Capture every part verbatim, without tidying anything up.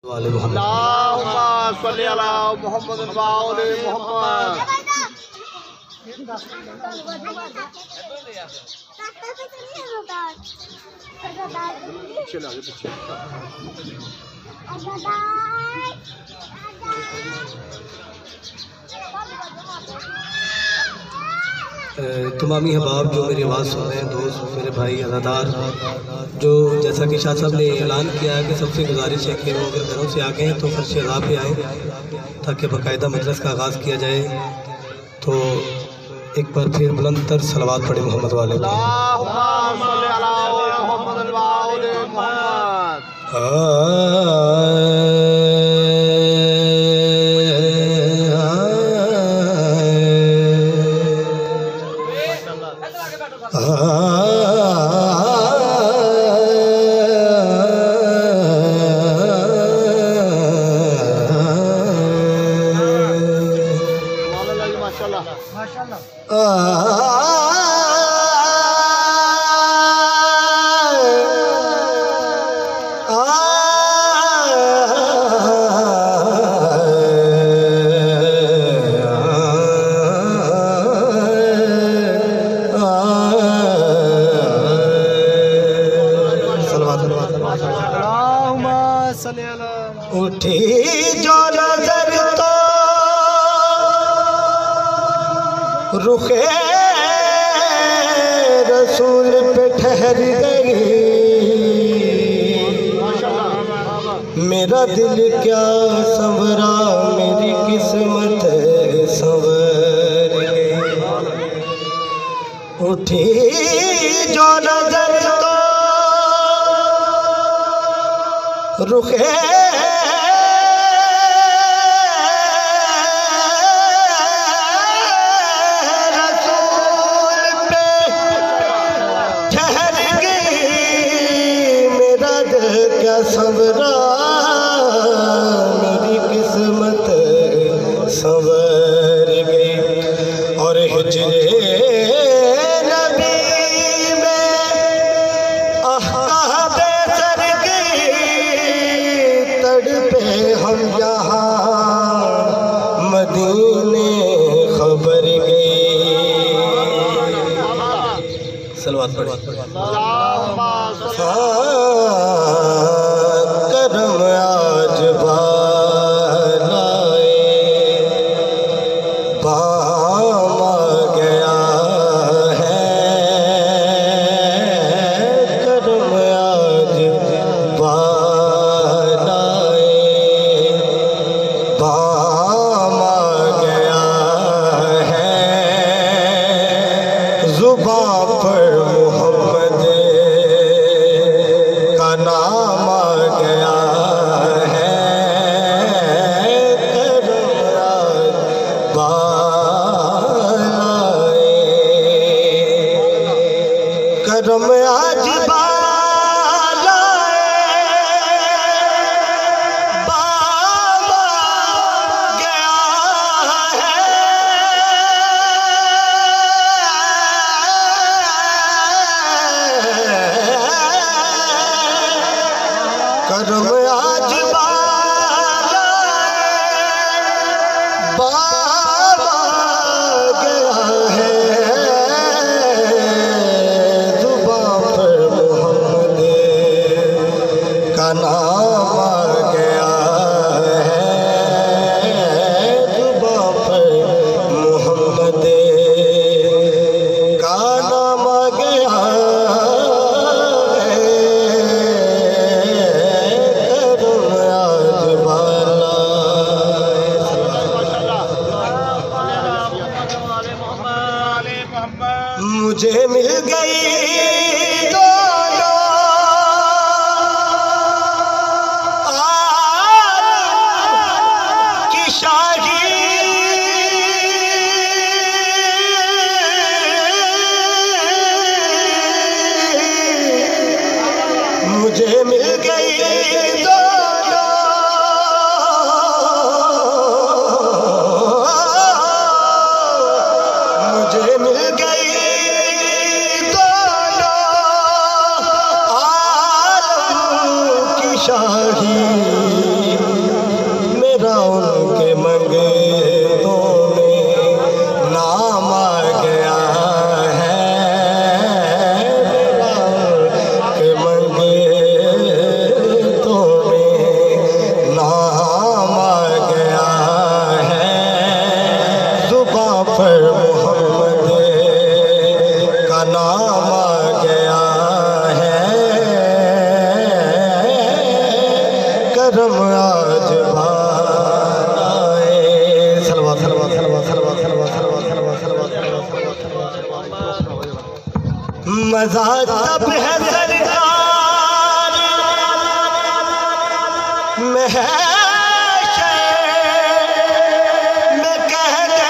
वाले मोहम्मद सल्ली अला मोहम्मद व आले मोहम्मद। चलो आगे पीछे। तमामी अहबाब जो मेरी आवाज़ सुन रहे हैं, दोस्त मेरे भाई अज़ादार, जो जैसा कि शाह साहब ने ऐलान किया है कि सबसे गुजारिश है कि वो अगर घरों से आ गए हैं तो फर्श अज़ा पे आए ताकि बाकायदा मजलिस का आगाज़ किया जाए। तो एक बार फिर बुलंद तर सलवात पढ़े मोहम्मद वाले। उठी जो नजर तो रुखे रसूल पे ठहर गई, मेरा दिल क्या संवरा, मेरी किस्मत संवर गई। उठी जो नजर तो रुखे संवरा, मेरी किस्मत संवर गई। और हिजरे नबी में आहकाबे सर गई, तड़पे हम यहाँ मदीने खबर गई। सलवात पढ़े। करम आज बालाए बाम गया है, करम आज बालाए बाम गया है। जुबां पर मोहम्मद का नाम आ गया है, करम आज बालाए बाम गया है, करम आज बालाए बाम गया है। जुबां पर मोहम्मद का नाम आ गया है, जुबां पर मोहम्मद का नाम आ गया है। करम आज बालाए। मुझे मिल गई दोनों आलम की शाही, मुझे मिल गई दोनों मुझे मिल गई दो करम आज भाए। सलवा सलवा सलवा सलवा सलवा सलवा सलवा सलवा मजा तब है सरकार में है में कह दे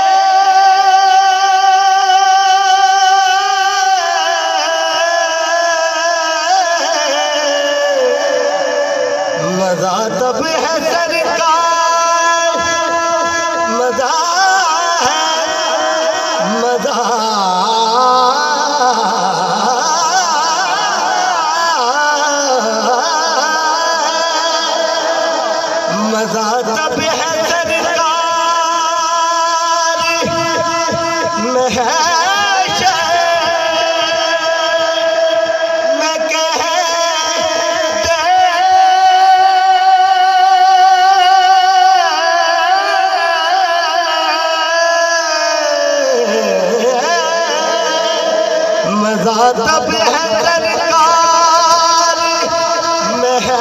मजा तब है सरकार मजा है मजा मजा तब है सरकार में है में कह दे मजा तब है सरकार में है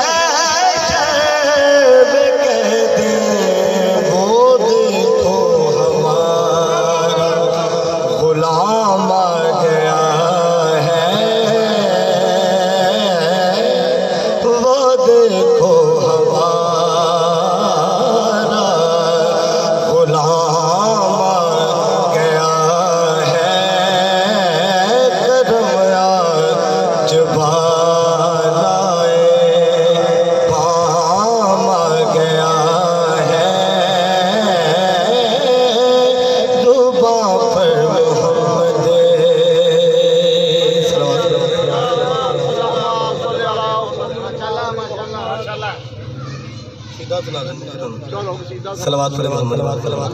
सलवात पर मोहम्मद सलवात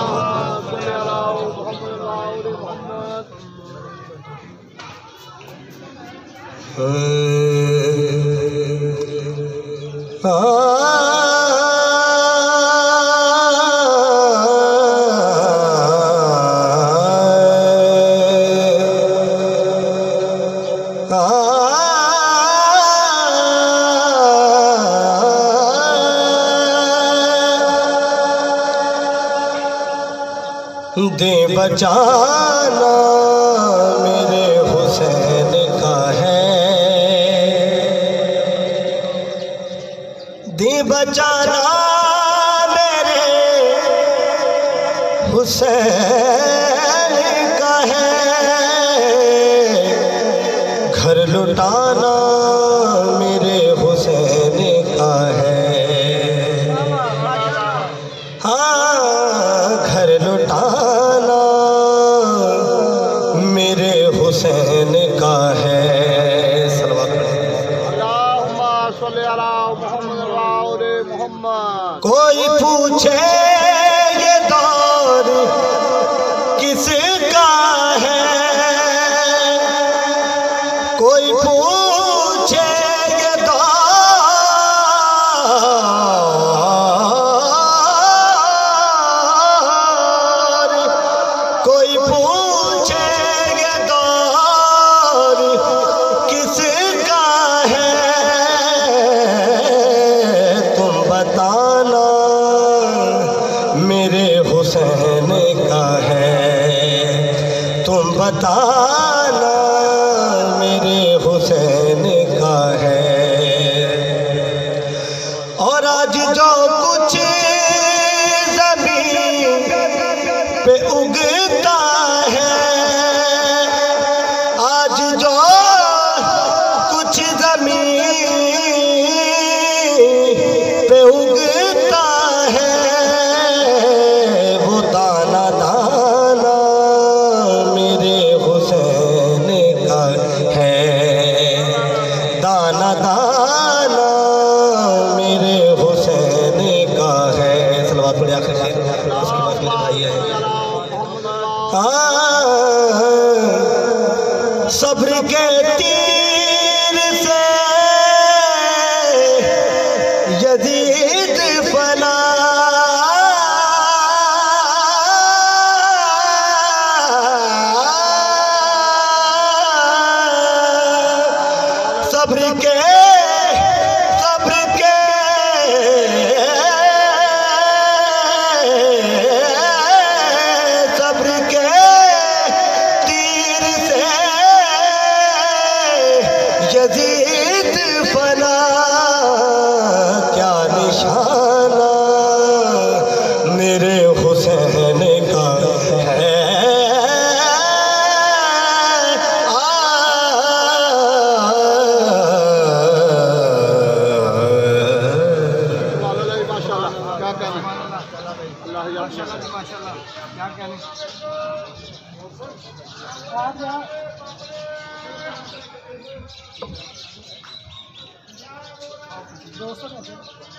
दे बचाना मेरे हुसैन का है दे बचाना मेरे हुसैन का है घर लुटाना मेरे हुसैन का है हाँ घर लुटाना मेरे हुसैन का है। कोई पूछे ये दौर किसका है कोई पूछे ये दौर कोई पूछे ये दौर किसका है तुम बताना मेरे हुसैन का है तुम बताना मेरे हुसैन का है। और आज जो कुछ ज़मीन पे उगता है आज जो कुछ ज़मीन पे उगता है वो दाना दाना मेरे हुसैन का है दाना दाना मेरे हुसैन का है। सलवात पढ़े आखिर से उसके बाद मेरे भाई आए सब्र के तीर से यजीद फना सब्र के सब्र के निशाना मेरे हुसैन का है। दोस्तों